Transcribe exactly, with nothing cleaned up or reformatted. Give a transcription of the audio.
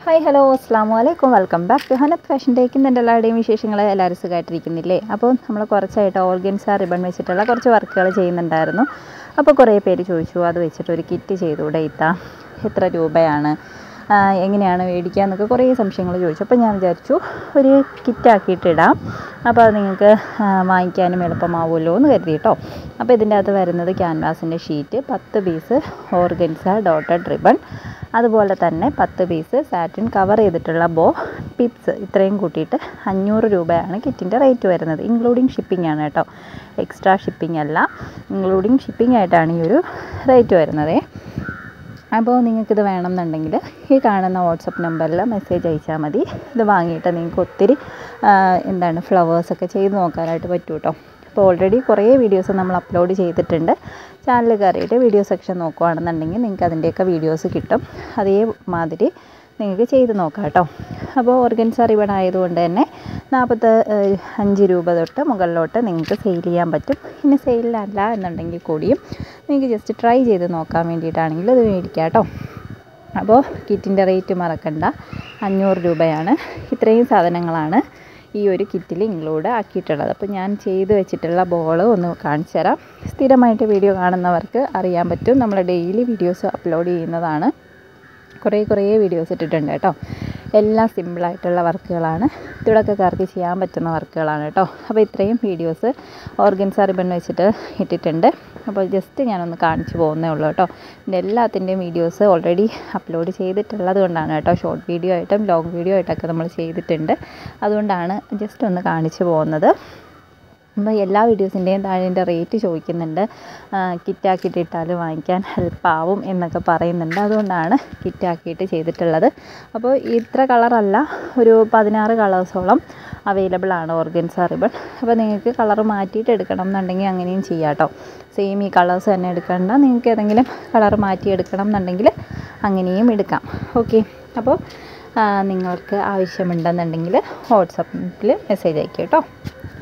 Hi hello അസ്സാമു അലൈക്കും welcome back to Hanath fashion take. ഇന്ന് എൻ്റെ എല്ലാവരുടെയും വിശേഷങ്ങൾ എല്ലാവരും സുഖമായിട്ടിരിക്കുന്നില്ലേ? അപ്പോൾ നമ്മൾ കുറച്ചായിട്ട് ഓർഗൻസ റിബൺ വെച്ചിട്ടുള്ള കുറച്ച് വർക്കുകൾ ചെയ്യുന്നുണ്ടായിരുന്നു. അപ്പോൾ കുറേ പേര് ചോദിച്ചു അത് വെച്ചിട്ട് ഒരു കിറ്റ് ചെയ്തുകൂടെ ഇത്താ, എത്ര രൂപയാണ്, എങ്ങനെയാണ് മേടിക്കുക എന്നൊക്കെ കുറേ സംശയങ്ങൾ ചോദിച്ചു. അപ്പോൾ ഞാൻ വിചാരിച്ചു ഒരു കിറ്റാക്കിയിട്ട് ഇടാം, അപ്പോൾ അത് നിങ്ങൾക്ക് വാങ്ങിക്കാനും എളുപ്പമാവുമല്ലോ എന്ന് കരുതി കേട്ടോ. അപ്പോൾ ഇതിൻ്റെ അകത്ത് വരുന്നത് ക്യാൻവാസിൻ്റെ ഷീറ്റ്, പത്ത് പീസ് ഓർഗൻസ ഡോട്ടഡ് റിബൺ, അതുപോലെ തന്നെ പത്ത് പീസ് സാറ്റിൻ കവർ ചെയ്തിട്ടുള്ള ബോ, ടിപ്സ്, ഇത്രയും കൂട്ടിയിട്ട് അഞ്ഞൂറ് രൂപയാണ് കിറ്റിൻ്റെ റേറ്റ് വരുന്നത്. ഇൻക്ലൂഡിങ് ഷിപ്പിംഗ് ആണ് കേട്ടോ, എക്സ്ട്രാ ഷിപ്പിംഗ് അല്ല, ഇൻക്ലൂഡിങ് ഷിപ്പിംഗ് ആയിട്ടാണ് ഈ ഒരു റേറ്റ് വരുന്നത്. അപ്പോൾ നിങ്ങൾക്കിത് വേണമെന്നുണ്ടെങ്കിൽ ഈ കാണുന്ന വാട്സപ്പ് നമ്പറിൽ മെസ്സേജ് അയച്ചാൽ മതി. ഇത് വാങ്ങിയിട്ട് നിങ്ങൾക്ക് ഒത്തിരി എന്താണ് ഫ്ലവേഴ്സൊക്കെ ചെയ്ത് നോക്കാനായിട്ട് പറ്റും കേട്ടോ. അപ്പോൾ ഓൾറെഡി കുറേ വീഡിയോസ് നമ്മൾ അപ്ലോഡ് ചെയ്തിട്ടുണ്ട്. ചാനൽ കയറിയിട്ട് വീഡിയോ സെക്ഷൻ നോക്കുകയാണെന്നുണ്ടെങ്കിൽ നിങ്ങൾക്ക് അതിൻ്റെയൊക്കെ വീഡിയോസ് കിട്ടും. അതേമാതിരി നിങ്ങൾക്ക് ചെയ്ത് നോക്കാം കേട്ടോ. അപ്പോൾ ഓർഗൻസ റിബൺ ആയതുകൊണ്ട് തന്നെ നാൽപ്പത്തി അഞ്ച് രൂപ തൊട്ട് മുകളിലോട്ട് നിങ്ങൾക്ക് സെയിൽ ചെയ്യാൻ പറ്റും. ഇനി സെയിലല്ല എന്നുണ്ടെങ്കിൽ കൂടിയും നിങ്ങൾക്ക് ജസ്റ്റ് ട്രൈ ചെയ്ത് നോക്കാൻ വേണ്ടിയിട്ടാണെങ്കിൽ ഇത് മേടിക്കാം കേട്ടോ. അപ്പോൾ കിറ്റിൻ്റെ റേറ്റ് മറക്കണ്ട, അഞ്ഞൂറ് രൂപയാണ്. ഇത്രയും സാധനങ്ങളാണ് ഈ ഒരു കിറ്റിൽ ഇൻക്ലൂഡ് ആക്കിയിട്ടുള്ളത്. അപ്പോൾ ഞാൻ ചെയ്ത് വെച്ചിട്ടുള്ള ബോൾ ഒന്ന് കാണിച്ചു തരാം. സ്ഥിരമായിട്ട് വീഡിയോ കാണുന്നവർക്ക് അറിയാൻ പറ്റും, നമ്മൾ ഡെയിലി വീഡിയോസ് അപ്ലോഡ് ചെയ്യുന്നതാണ്. കുറേ കുറേ വീഡിയോസ് ഇട്ടിട്ടുണ്ട് കേട്ടോ. എല്ലാം സിമ്പിളായിട്ടുള്ള വർക്കുകളാണ്, തുടക്കക്കാർക്ക് ചെയ്യാൻ പറ്റുന്ന വർക്കുകളാണ് കേട്ടോ. അപ്പോൾ ഇത്രയും വീഡിയോസ് ഓർഗൻസ റിബൺ വെച്ചിട്ട് ഇട്ടിട്ടുണ്ട്. അപ്പോൾ ജസ്റ്റ് ഞാനൊന്ന് കാണിച്ചു പോകുന്നേ ഉള്ളൂ കേട്ടോ. ഇതിൻ്റെ എല്ലാത്തിൻ്റെയും വീഡിയോസ് ഓൾറെഡി അപ്ലോഡ് ചെയ്തിട്ടുള്ളത് കൊണ്ടാണ് കേട്ടോ. ഷോർട്ട് വീഡിയോ ആയിട്ടും ലോങ് വീഡിയോ ആയിട്ടൊക്കെ നമ്മൾ ചെയ്തിട്ടുണ്ട്, അതുകൊണ്ടാണ് ജസ്റ്റ് ഒന്ന് കാണിച്ചു പോകുന്നത്. അപ്പോൾ എല്ലാ വീഡിയോസിൻ്റെയും താഴെ എൻ്റെ റേറ്റ് ചോദിക്കുന്നുണ്ട്, കിറ്റാക്കിയിട്ട് ഇട്ടാൽ വാങ്ങിക്കാൻ ഹെൽപ്പാവും എന്നൊക്കെ പറയുന്നുണ്ട്, അതുകൊണ്ടാണ് കിറ്റാക്കിയിട്ട് ചെയ്തിട്ടുള്ളത്. അപ്പോൾ ഇത്ര കളറല്ല, ഒരു പതിനാറ് കളേഴ്സോളം അവൈലബിൾ ആണ് ഓർഗൻസ റിബൺ. അപ്പോൾ നിങ്ങൾക്ക് കളർ മാറ്റിയിട്ട് എടുക്കണം എന്നുണ്ടെങ്കിൽ അങ്ങനെയും ചെയ്യാം കേട്ടോ. സെയിം ഈ കളേഴ്സ് തന്നെ എടുക്കണ്ട, നിങ്ങൾക്ക് ഏതെങ്കിലും കളർ മാറ്റി എടുക്കണം എന്നുണ്ടെങ്കിൽ അങ്ങനെയും എടുക്കാം. ഓക്കെ, അപ്പോൾ നിങ്ങൾക്ക് ആവശ്യമുണ്ടെന്നുണ്ടെങ്കിൽ വാട്സപ്പിൽ മെസ്സേജ് അയക്കുക കേട്ടോ.